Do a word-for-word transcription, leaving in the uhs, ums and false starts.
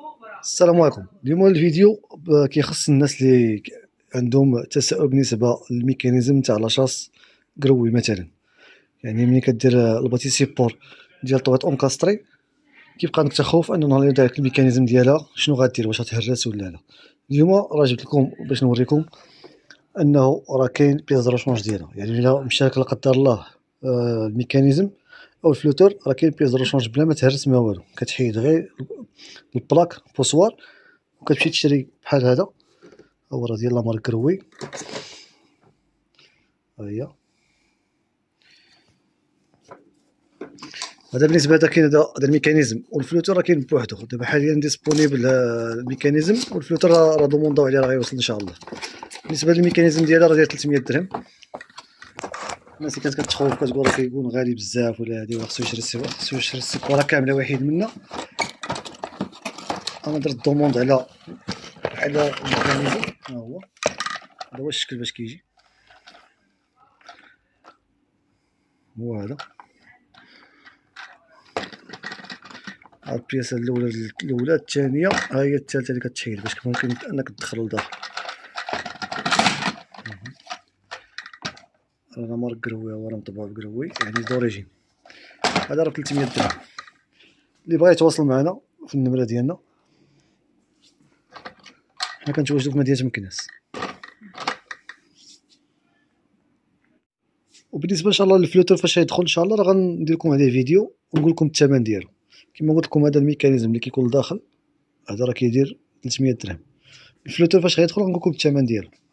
السلام عليكم. اليوم الفيديو كيخص الناس اللي عندهم تساؤل بالنسبه للميكانيزم تاع لاشاس قروي مثلا. يعني ملي كدير الباتي سيبور ديال طويط اونكاستري كيبقى عندك تخوف انه نهار اللي داير الميكانيزم ديالها شنو غدير، واش غتهرس ولا لا. اليوم راه جبت لكم باش نوريكم انه راه كاين بياس روشونج ديالها. يعني الا مشى لك لا قدر الله آه الميكانيزم او الفلوتور راه كاين بياس روشونج بلا ما تهرس ما والو، كتحيد غير البلاك بوسوار وكتمشي تشري بحال هذا. هو راه ديال لامارك كروي، ها هي. هذا بالنسبه هذا كاين هذا هذا الميكانيزم، والفلوتور راه كاين بوحدو. دابا حاليا ديسپونيبل الميكانيزم، والفلوتور راه دومونداو عليه راه غيوصل ان شاء الله. بالنسبه للميكانيزم ديالها راه داير ثلاثمية درهم. الناس اللي كانت كتخوف كتقول راه كيكون غالي بزاف ولا هادي خصو يشري السيبور، خصو يشري السيبوره كامله واحد منا. انا درت دوموند على على الميكانيزم، ها هو هذا هو الشكل باش كيجي، هو هذا. ها البياسه الاولى الاولى الثانيه، ها هي الثالثه اللي كتحيد باش ممكن انك تدخل لداخل. راه مارك قروي، هو راه مطبوع بقروي يعني دوريجين. هذا راه ثلاثمية درهم. اللي بغا يتواصل معنا في النمره ديالنا، حنا كنتواجدوا في مدينه مكناس. وبالنسبه ان شاء الله للفلوتور فاش يدخل ان شاء الله راه غندير لكم عليه فيديو ونقول لكم الثمن ديالو. كما قلت لكم هذا الميكانيزم اللي كيكون لداخل هذا راه كيدير ثلاثمية درهم. الفلوتور فاش غيدخل غنقول لكم الثمن ديالو.